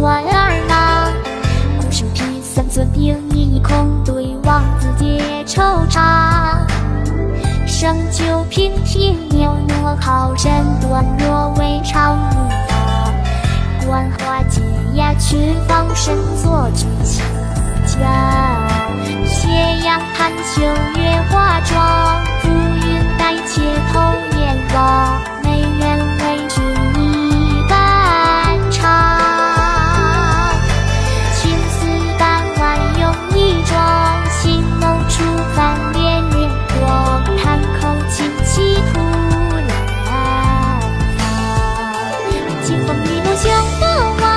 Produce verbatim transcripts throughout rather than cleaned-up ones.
暖儿郎。古树披三寸定一空，对望子结惆怅。生就平平袅娜，好身段若为长如发。观花解压群芳，身作举起家。斜阳探秋月华妆，浮云带妾头燕望。美人为君一半长，青丝半弯用一桩，心眸初泛恋恋光。叹口清气突然放，清风一路向东望。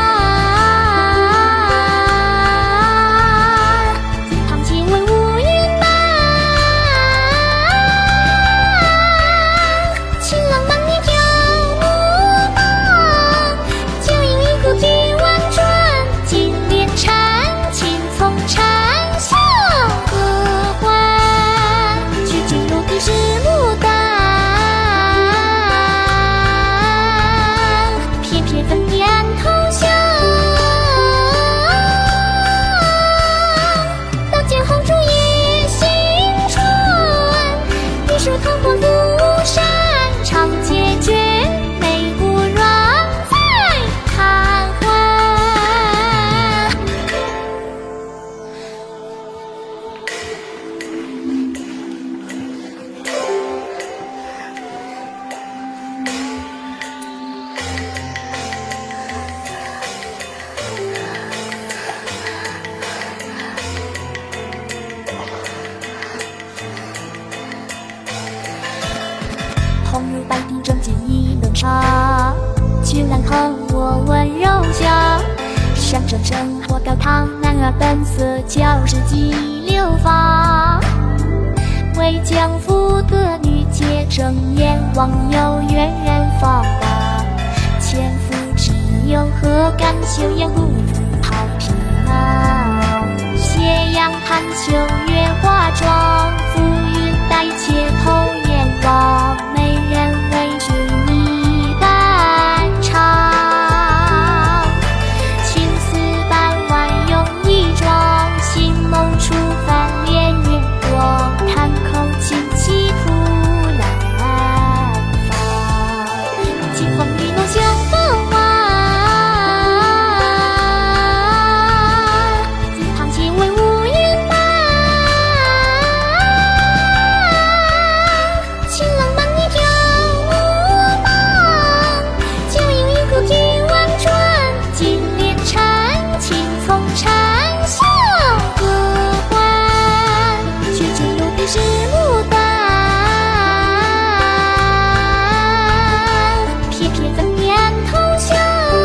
红入白帝正襟一轮茶，君兰和我温柔乡。山声声火高堂，男儿本色教是几流芳。为将妇得女皆睁眼望，有缘人放大。前夫之友何敢休言不自讨平安。斜阳探秋月华妆，浮云带妾头燕望。美人为君一半长，青丝半弯用一桩，心眸初泛恋恋光。叹口清气突然放，清风一路向东望。堂前为乌云满，情浪漫一条舞蟒。酒饮一壶听婉转，金莲缠青丛缠香合欢。雪间有的是牡丹，翩翩粉面头香。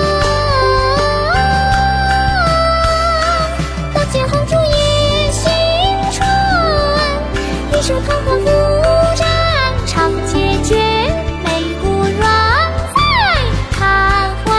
刀剑红烛夜星春，一手桃花拂战长结诀，眉骨软在贪欢。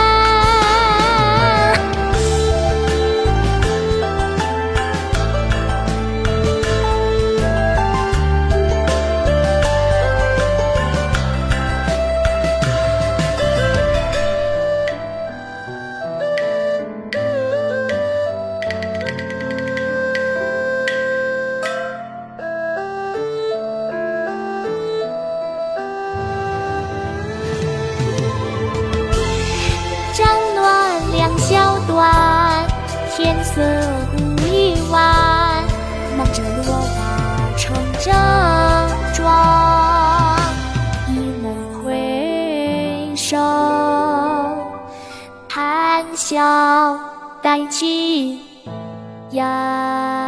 展暖两小段，天色忽已晚。忙着落花成正妆，一门回首，谈笑带起阳。